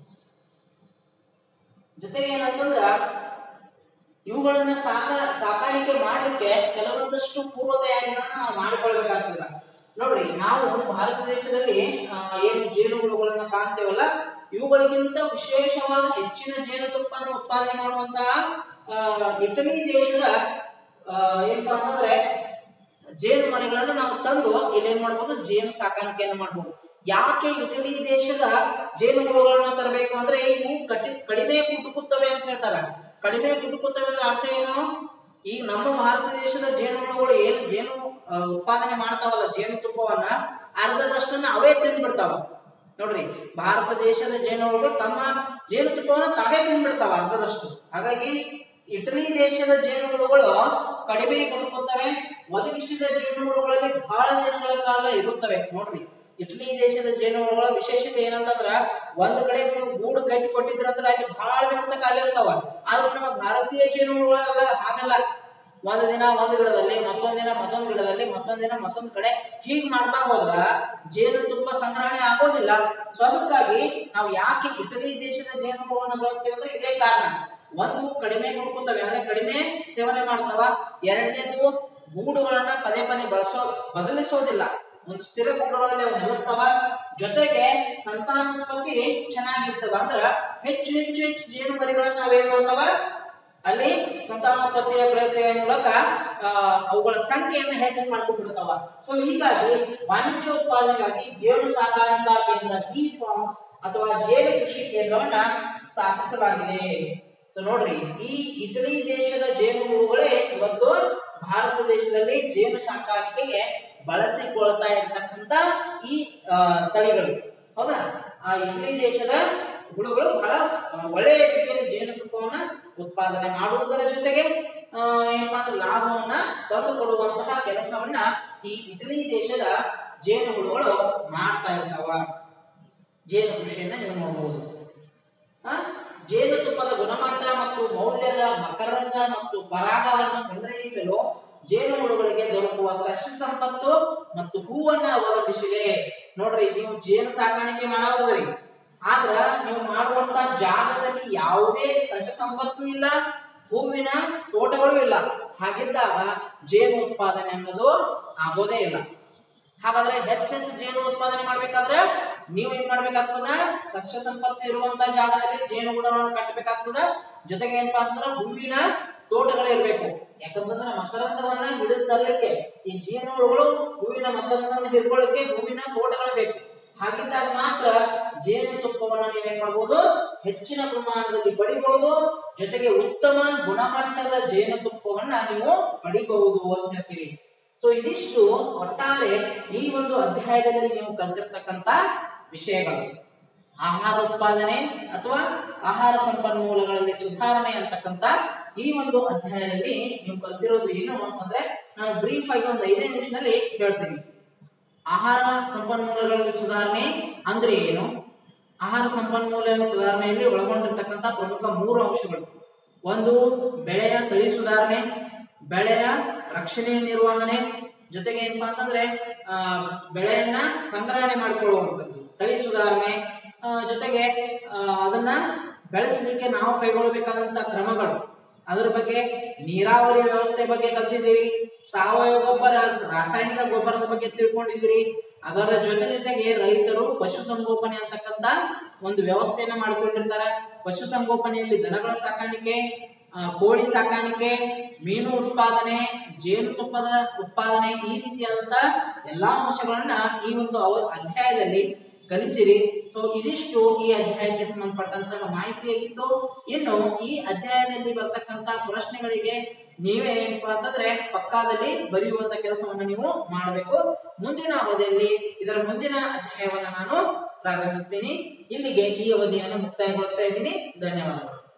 ಜೊತೆಗೆ ಏನಂತಂದ್ರ ಇವುಗಳನ್ನ ಸಾಕಾಣಿಕೆ ಮಾಡ್ಲಿಕ್ಕೆ ಕೆಲವೊಂದಷ್ಟು ಪೂರ್ವ ತಯಾರಿಗಳನ್ನ ನಾವು ಮಾಡಿಕೊಳ್ಬೇಕಾಗ್ತದ. ನೋಡ್ರಿ, ನಾವು ಭಾರತ ದೇಶದಲ್ಲಿ ಏನು ಜೇನುಹುಳುಗಳನ್ನ ಕಾಣ್ತೇವಲ್ಲ, ಇವುಗಳಿಗಿಂತ ವಿಶೇಷವಾದ ಹೆಚ್ಚಿನ ಜೇನುತುಪ್ಪನ್ನು ಉತ್ಪಾದನೆ ಮಾಡುವಂತಹ ಇಟಲಿ ದೇಶದ ಏನಪ್ಪಾ ಅಂತಂದ್ರೆ ಜೇನು ಮರಿಗಳನ್ನು ನಾವು ತಂದು ಇಲ್ಲೇನ್ ಮಾಡ್ಬೋದು, ಜೇನು ಸಾಕಾಣಿಕೆಯನ್ನು ಮಾಡ್ಬೋದು. ಯಾಕೆ ಇಟಲಿ ದೇಶದ ಜೇನುಹುಳುಗಳನ್ನ ತರಬೇಕು ಅಂದ್ರೆ ಇವು ಕಡಿಮೆ ಕುಟುಕುತ್ತವೆ ಅಂತ ಹೇಳ್ತಾರೆ. ಕಡಿಮೆ ಕುಟುಕುತ್ತವೆ ಅಂದ್ರೆ ಅರ್ಥ ಏನು? ಈಗ ನಮ್ಮ ಭಾರತ ದೇಶದ ಜೇನುಹುಳುಗಳು ಏನು ಜೇನು ಉತ್ಪಾದನೆ ಮಾಡ್ತಾವಲ್ಲ, ಜೇನುತುಪ್ಪವನ್ನ ಅರ್ಧದಷ್ಟನ್ನ ಅವೇ ತಿಂದ್ಬಿಡ್ತಾವ. ನೋಡ್ರಿ, ಭಾರತ ದೇಶದ ಜೇನುಹುಳುಗಳು ತಮ್ಮ ಜೇನುತುಪ್ಪವನ್ನ ತಾವೇ ತಿಂದ್ಬಿಡ್ತಾವ ಅರ್ಧದಷ್ಟು. ಹಾಗಾಗಿ ಇಟಲಿ ದೇಶದ ಜೇನುಹುಳುಗಳು ಕಡಿಮೆ ಕುಟುಕುತ್ತವೆ, ಒದಗಿಸಿದ ಜೇನುಹುಳುಗಳಲ್ಲಿ ಬಹಳ ದಿನಗಳ ಕಾಲ ಇರುತ್ತವೆ. ನೋಡ್ರಿ, ಇಟಲಿ ದೇಶದ ಜೇನುಹುಳುಗಳ ವಿಶೇಷತೆ ಏನಂತಂದ್ರ ಒಂದ್ ಕಡೆ ನೀವು ಗೂಡು ಕಟ್ಟಿ ಕೊಟ್ಟಿದ್ರಂದ್ರ ಅಲ್ಲಿ ಬಹಳ ದಿನದ ಕಾಲ ಇರ್ತಾವ. ಆದ್ರೆ ನಮ್ಮ ಭಾರತೀಯ ಜೇನುಹುಳುಗಳೆಲ್ಲ ಹಾಗಲ್ಲ. ಒಂದ್ ದಿನ ಒಂದ್ ಗಿಡದಲ್ಲಿ, ಮತ್ತೊಂದ್ ದಿನ ಮತ್ತೊಂದ್ ಗಿಡದಲ್ಲಿ, ಮತ್ತೊಂದ್ ದಿನ ಮತ್ತೊಂದ್ ಕಡೆ ಹೀಗ್ ಮಾಡ್ತಾ ಹೋದ್ರ ಜೇನುತುಪ್ಪ ಸಂಗ್ರಹಣೆ ಆಗೋದಿಲ್ಲ. ಸೊ ಅದಕ್ಕಾಗಿ ನಾವು ಯಾಕೆ ಇಟಲಿ ದೇಶದ ಜೇನುಹುಳುಗಳನ್ನ ಬಳಸ್ತೀವಿ ಅಂದ್ರೆ ಇದೇ ಕಾರಣ. ಒಂದು, ಕಡಿಮೆ ಕುಡ್ಕೊತವೆ ಅಂದ್ರೆ ಕಡಿಮೆ ಸೇವನೆ ಮಾಡ್ತಾವ. ಎರಡನೇದು, ಗೂಡುಗಳನ್ನ ಪದೇ ಪದೇ ಬದಲಿಸೋದಿಲ್ಲ, ಒಂದು ಸ್ಥಿರ ಗೂಡುಗಳಲ್ಲಿ ಅವು ನೆಲೆಸ್ತಾವ. ಜೊತೆಗೆ ಸಂತಾನೋತ್ಪತ್ತಿ ಚೆನ್ನಾಗಿರ್ತದ. ಅಂದ್ರ ಹೆಚ್ಚು ಹೆಚ್ಚು ಹೆಚ್ಚು ಜೇನು ಮರಿಗಳನ್ನ ನಾವೇನ್ ಮಾಡ್ತಾವ ಅಲ್ಲಿ ಸಂತಾನೋತ್ಪತ್ತಿಯ ಪ್ರಕ್ರಿಯೆಯ ಮೂಲಕ ಅವುಗಳ ಸಂಖ್ಯೆಯನ್ನು ಹೆಚ್ಚು ಮಾಡ್ಕೊಂಡ್ಬಿಡ್ತಾವ. ಸೊ ಹೀಗಾಗಿ ವಾಣಿಜ್ಯ ಉತ್ಪಾದನೆಗಾಗಿ ಜೇನು ಸಾಕಾಣಿಕಾ ಕೇಂದ್ರ ಬಿ ಫಾರ್ಮ್ಸ್ ಅಥವಾ ಜೇನು ಕೃಷಿ ಕೇಂದ್ರವನ್ನ ಸ್ಥಾಪಿಸಲಾಗಿದೆ. ಸೊ ನೋಡ್ರಿ, ಈ ಇಟಲಿ ದೇಶದ ಜೇನುಹುಳುಗಳೇ ಇವತ್ತು ಭಾರತ ದೇಶದಲ್ಲಿ ಜೇನು ಸಾಕಾಣಿಕೆಗೆ ಬಳಸಿಕೊಳ್ತಾ ಇರ್ತಕ್ಕಂಥ ಈ ತಳಿಗಳು. ಹೌದಾ? ಆ ಇಟಲಿ ದೇಶದ ಹುಳುಗಳು ಬಹಳ ಒಳ್ಳೆಯ ರೀತಿಯಲ್ಲಿ ಜೇನುತುಪ್ಪವನ್ನ ಉತ್ಪಾದನೆ ಮಾಡುವುದರ ಜೊತೆಗೆ ಏನಪ್ಪಾ ಅಂದ್ರೆ ಲಾಭವನ್ನ ತಂದು ಕೊಡುವಂತಹ ಕೆಲಸವನ್ನ ಈ ಇಟಲಿ ದೇಶದ ಜೇನುಹುಳುಗಳು ಮಾಡ್ತಾ ಇರ್ತಾವ. ಜೇನು ಕೃಷಿಯನ್ನ ನೀವು ನೋಡಬಹುದು. ಜೇನುತುಪ್ಪದ ಗುಣಮಟ್ಟ ಮತ್ತು ಮೌಲ್ಯದ ಮಕರಂದ ಮತ್ತು ಪರಾಗವನ್ನು ಸಂಗ್ರಹಿಸಲು ಜೇನುಹುಳುಗಳಿಗೆ ದೊರಕುವ ಸಸ್ಯ ಸಂಪತ್ತು ಮತ್ತು ಹೂವನ್ನ ಅವಲಂಬಿಸಿದೆ. ನೋಡ್ರಿ, ನೀವು ಜೇನು ಸಾಕಾಣಿಕೆ ಮಾಡೋದ್ರಿ, ಆದ್ರ ನೀವು ಮಾಡುವಂತ ಜಾಗದಲ್ಲಿ ಯಾವುದೇ ಸಸ್ಯ ಸಂಪತ್ತು ಇಲ್ಲ, ಹೂವಿನ ತೋಟಗಳು ಇಲ್ಲ. ಹಾಗಿದ್ದಾಗ ಜೇನು ಉತ್ಪಾದನೆ ಅನ್ನೋದು ಆಗೋದೇ ಇಲ್ಲ. ಹಾಗಾದ್ರೆ ಹೆಚ್ಚೆಚ್ಚು ಜೇನು ಉತ್ಪಾದನೆ ಮಾಡ್ಬೇಕಾದ್ರೆ ನೀವು ಏನ್ ಮಾಡ್ಬೇಕಾಗ್ತದ, ಸಸ್ಯ ಸಂಪತ್ತು ಇರುವಂತ ಜಾಗದಲ್ಲಿ ಜೇನುಗೂಡನ್ನು ಕಟ್ಟಬೇಕಾಗ್ತದ. ಜೊತೆಗೆ ಏನಪ್ಪಾ ಅಂತಂದ್ರೆ ಹೂವಿನ ತೋಟಗಳೇ ಇರ್ಬೇಕು. ಯಾಕಂತಂದ್ರೆ ಮಕರಂದವನ್ನ ಹಿಡಿದು ತರಲಿಕ್ಕೆ ಈ ಜೇನುಹುಳುಗಳು ಹೂವಿನ ಮಕರಂದವನ್ನು ಹಿಡ್ಕೊಳ್ಳಿಕ್ಕೆ ಹೂವಿನ ತೋಟಗಳು ಬೇಕು. ಹಾಗಿದ್ದಾಗ ಮಾತ್ರ ಜೇನುತುಪ್ಪವನ್ನು ನೀವೇನ್ ಮಾಡ್ಬೋದು, ಹೆಚ್ಚಿನ ಪ್ರಮಾಣದಲ್ಲಿ ಪಡಿಬಹುದು. ಜೊತೆಗೆ ಉತ್ತಮ ಗುಣಮಟ್ಟದ ಜೇನುತುಪ್ಪವನ್ನ ನೀವು ಪಡಿಬಹುದು ಅಂತ ಹೇಳ್ತೀರಿ. ಸೊ ಇದಿಷ್ಟು ಒಟ್ಟಾರೆ ಈ ಒಂದು ಅಧ್ಯಾಯದಲ್ಲಿ ನೀವು ಕಲಿತಿರ್ತಕ್ಕಂಥ ವಿಷಯಗಳು. ಆಹಾರ ಉತ್ಪಾದನೆ ಅಥವಾ ಆಹಾರ ಸಂಪನ್ಮೂಲಗಳಲ್ಲಿ ಸುಧಾರಣೆ ಅಂತಕ್ಕಂಥ ಈ ಒಂದು ಅಧ್ಯಾಯದಲ್ಲಿ ನೀವು ಕಲಿತಿರೋದು ಏನು ಅಂತಂದ್ರೆ ನಾನು ಬ್ರೀಫ್ ಆಗಿ ಒಂದು 5 ನಿಮಿಷದಲ್ಲಿ ಹೇಳ್ತೀನಿ. ಆಹಾರ ಸಂಪನ್ಮೂಲಗಳಲ್ಲಿ ಸುಧಾರಣೆ ಅಂದ್ರೆ ಏನು? ಆಹಾರ ಸಂಪನ್ಮೂಲ ಸುಧಾರಣೆಯಲ್ಲಿ ಒಳಗೊಂಡಿರ್ತಕ್ಕಂಥ ಪ್ರಮುಖ 3 ಅಂಶಗಳು. ಒಂದು, ಬೆಳೆಯ ತಳಿ ಸುಧಾರಣೆ, ಬೆಳೆಯ ರಕ್ಷಣೆ ನಿರ್ವಹಣೆ, ಜೊತೆಗೆ ಏನಪ್ಪಾ ಅಂತಂದ್ರೆ ಬೆಳೆಯನ್ನ ಸಂಗ್ರಹಣೆ ಮಾಡಿಕೊಳ್ಳುವಂಥದ್ದು ತಳಿ ಸುಧಾರಣೆ. ಜೊತೆಗೆ ಅದನ್ನ ಬೆಳೆಸಲಿಕ್ಕೆ ನಾವು ಕೈಗೊಳ್ಳಬೇಕಾದಂತ ಕ್ರಮಗಳು, ಅದರ ಬಗ್ಗೆ ನೀರಾವರಿ ವ್ಯವಸ್ಥೆ ಬಗ್ಗೆ ಕಲ್ತಿದ್ದೀರಿ, ಸಾವಯವ ಗೊಬ್ಬರ, ರಾಸಾಯನಿಕ ಗೊಬ್ಬರದ ಬಗ್ಗೆ ತಿಳ್ಕೊಂಡಿದ್ದೀರಿ. ಅದರ ಜೊತೆಗೆ ರೈತರು ಪಶುಸಂಗೋಪನೆ ಅಂತಕ್ಕಂಥ ಒಂದು ವ್ಯವಸ್ಥೆಯನ್ನ ಮಾಡಿಕೊಂಡಿರ್ತಾರೆ. ಪಶುಸಂಗೋಪನೆಯಲ್ಲಿ ದನಗಳ ಸಾಕಾಣಿಕೆ, ಕೋಳಿ ಸಾಕಾಣಿಕೆ, ಮೀನು ಉತ್ಪಾದನೆ, ಜೇನುತುಪ್ಪದ ಉತ್ಪಾದನೆ, ಈ ರೀತಿಯಾದಂತ ಎಲ್ಲಾ ಅಂಶಗಳನ್ನ ಈ ಒಂದು ಅಧ್ಯಾಯದಲ್ಲಿ ಕಲಿತೀರಿ. ಸೊ ಇದಿಷ್ಟು ಈ ಅಧ್ಯಾಯಕ್ಕೆ ಸಂಬಂಧಪಟ್ಟಂತಹ ಮಾಹಿತಿಯಾಗಿತ್ತು. ಇನ್ನು ಈ ಅಧ್ಯಾಯದಲ್ಲಿ ಬರ್ತಕ್ಕಂತ ಪ್ರಶ್ನೆಗಳಿಗೆ ನೀವೇ ಏನಪ್ಪಾ ಅಂತಂದ್ರೆ ಪಕ್ಕದಲ್ಲಿ ಬರೆಯುವಂತ ಕೆಲಸವನ್ನು ನೀವು ಮಾಡಬೇಕು. ಮುಂದಿನ ಅವಧಿಯಲ್ಲಿ ಇದರ ಮುಂದಿನ ಅಧ್ಯಾಯವನ್ನ ನಾನು ಪ್ರಾರಂಭಿಸ್ತೀನಿ. ಇಲ್ಲಿಗೆ ಈ ಅವಧಿಯನ್ನು ಮುಕ್ತಾಯಗೊಳಿಸ್ತಾ ಇದ್ದೀನಿ. ಧನ್ಯವಾದಗಳು.